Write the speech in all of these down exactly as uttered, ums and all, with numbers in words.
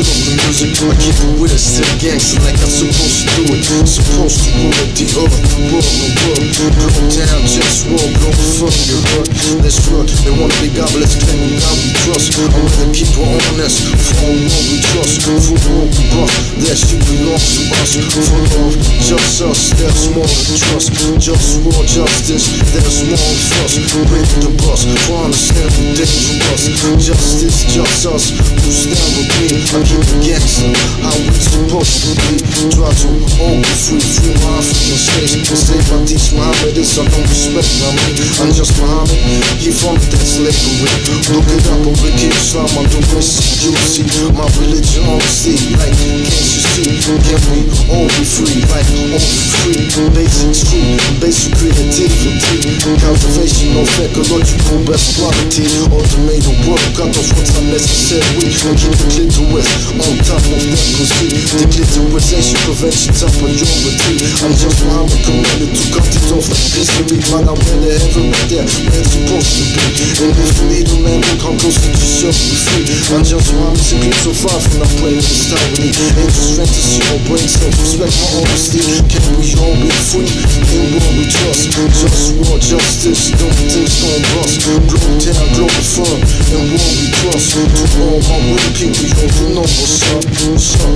of the music, I keep it with us to the gangster like I'm supposed to do it. Supposed to rule it, the earth, the world, the world. Globetown, JustWar, Globalfirm, you heard? Let's run, they wanna be God, but let's claim God we trust. I'd rather keep it honest, for all what we trust. For what we bust, that shit belongs to us. For love, just us, there's more than trust. Just war, justice, there's more of us. Ready to bust, for understand the dangerous. Justice, just us, who stand with me. I keep it gangster, how we supposed to be. Try to all be free, free my African slaves. And say if I teach Muhammad this, I don't respect my man. I'm just Muhammad, he from that slavery. Look it up on wicked Islam, I don't waste you see. My religion on the sea, like, can't you see? Can we all be free, like, all free? Basics free, basic creativity. Cultivation of ecological best quality. Automated work, cut off what's unnecessary. And keep the clitoris on top of that pussy. The clitorisation prevention's a priority. I'm just Muhammad commanded to cut it off like history. Man, I went to heaven right there, where it's supposed to be. And if you need a man, look how close to yourself be free. I'm just Muhammad, simply so far from that brain in this time with me. Ain't just strength to see your brain, self-respect, my honesty. Can we all be free? In what we trust. Just war, justice, don't think don't bust. Globetown, Globalfirm, and what we trust. To all my real people, yo, you know what's up, what's up.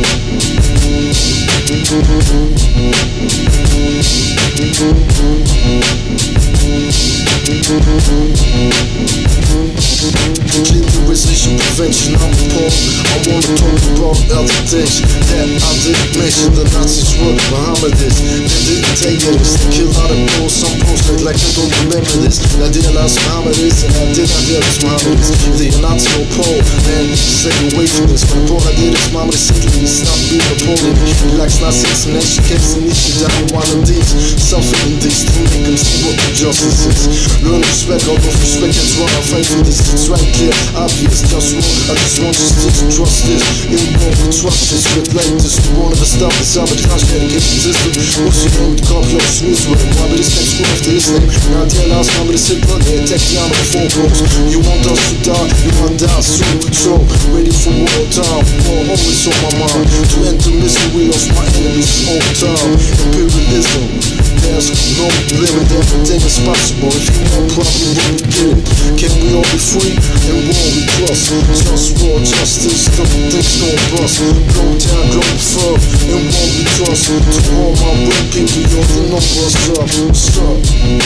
Clitorisation prevention, I'm appalled. I wanna talk about other things that I didn't mention. The Nazis were Muhammad is. They didn't take it, they killed out of posts. Some posts look like they don't remember this. I realized Muhammad is, and I did not realize Muhammad is. Either you're not to Pole, man, stay away from this. When Paul I did is Muhammad is simply, he's not being Napoleon. He likes Nazis and then she keeps the niche down one of these. Suffering these to make them see what the justice is. Learn respect, all of respect, that's why I fight for this. It's right clear, obvious, just war. I just want justice, trust this. In what we trust this, with like this. We won't ever stop this, I'm a trash dedication system. What's your name? The Capitalism snooze with it. Why be this next school after this name? Now I tell us, I'm with a simple, they attack the arm of the four bros. You want us to die, you want to die soon. So, ready for war time, war always on my mind. To enter misery of my enemies all time. Imperialism, there's no limit, everything is possible. If you want problem, we'll get it. Can we all be free? And war we trust. Just war, justice, don't think don't bust. Globetown, Globalfirm, and war we trust. To all my real people, yo, you know what's up, what's up.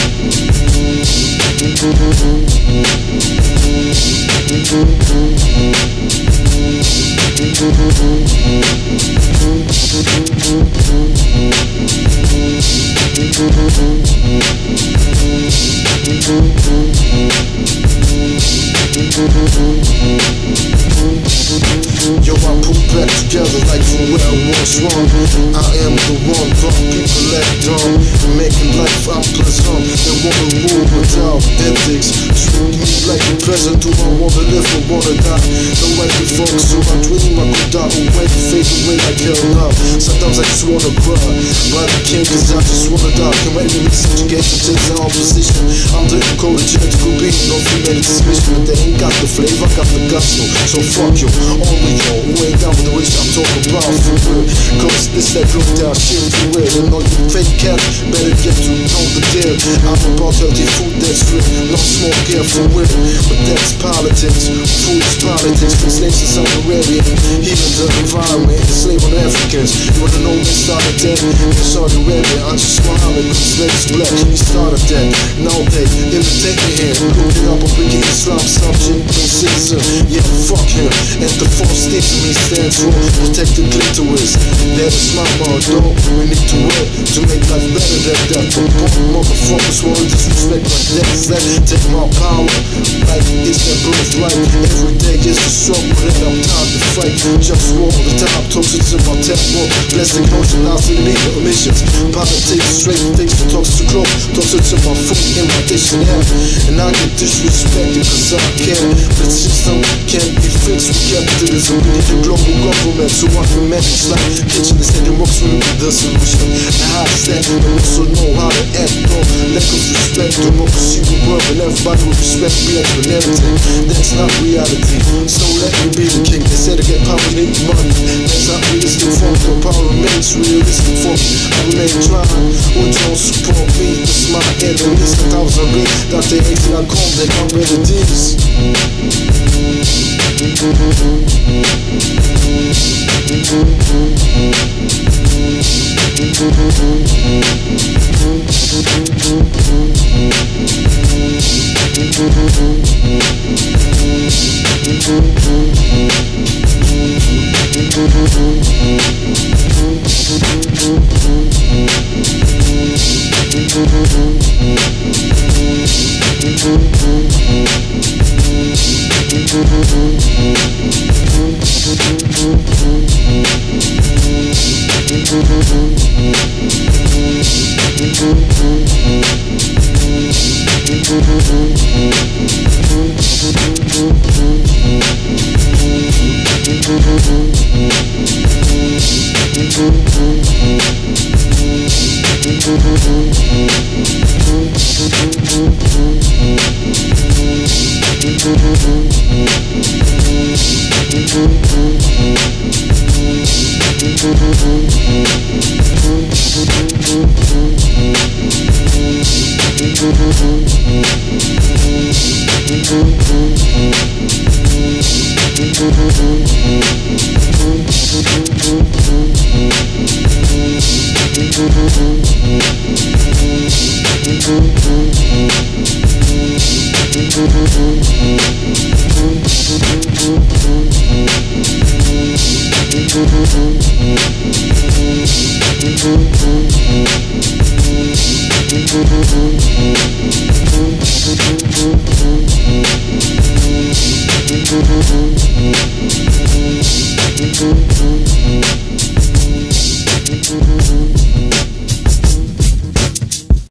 Yo, I put back together like from where I was wrong. I am the one, brought people let down. Making life unpleasant, and wanna rule without ethics. Treat me like a peasant, do I wanna live or wanna die? Don't like the folks, so I dream I could die away, fade away like hell now. Sometimes I just wanna cry, but I can't cause I just wanna die. Can my enemies subjugate to take the opposition? I'm the encoded genetical being, no female suspicion. But they ain't got the flavor, got the gospel. So fuck you, all of y'all who ain't down with the rich I'm talking about for real. Cause this that Globetown shit for real. And all you fake cats better get to know the deal. I'm about healthy food that's real, no smoke here for real. But that's politics, food is politics. From slaves to Saudi Arabia, healing the environment, enslaving on Africans. You wanna know when started that? In Saudi Arabia, I'm just Muhammad, cause slaves black, he started that. Now they imitate me here, look it up on wicked Islam, subject, and citizen. Yeah, fuck him. And the false state to me stands for protect the clitoris. That is my motto. We need to work to make life better than that. But motherfuckers wanna disrespect like that. That take my power like it's their birthright. Every day is a struggle that I'm tired to fight. Just war all the time, toxic in my temple. Blessing notion, now to the media emissions. Politics, straight things, toxic to clothes. Toxic to my food in my dictionary. And I get disrespected cause I care. The system can't be fixed with capitalism. We need a global government so I can manage life. Kitchen is heading rocks will be the solution. And how to stand and also know how to act though. Lack of respect, democracy will work and everybody will respect me and everything. That's not reality. So let me be the king. They said to get power, you make money. That's how realistic funk, the power remains realistic funk. I remain trying, who don't support me? It's my idealistic. I was a real Doctor X, I called it, I'm ready to this. Thank you.